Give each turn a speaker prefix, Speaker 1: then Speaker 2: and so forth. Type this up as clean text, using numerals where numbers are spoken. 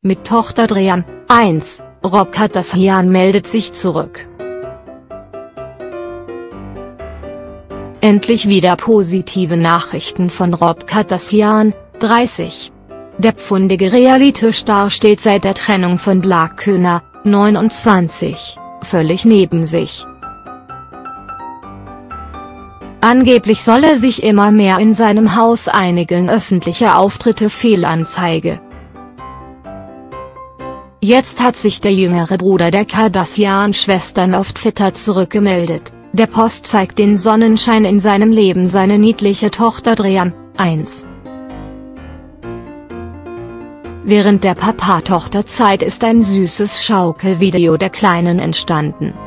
Speaker 1: Mit Tochter Dream, 1, Rob Kardashian meldet sich zurück. Endlich wieder positive Nachrichten von Rob Kardashian, 30. Der pfundige Reality-Star steht seit der Trennung von Blake Köhner, 29, völlig neben sich. Angeblich soll er sich immer mehr in seinem Haus einigen, öffentliche Auftritte Fehlanzeige. Jetzt hat sich der jüngere Bruder der Kardashian-Schwestern auf Twitter zurückgemeldet. Der Post zeigt den Sonnenschein in seinem Leben, seine niedliche Tochter Dream, 1. Während der Papa-Tochter-Zeit ist ein süßes Schaukelvideo der Kleinen entstanden.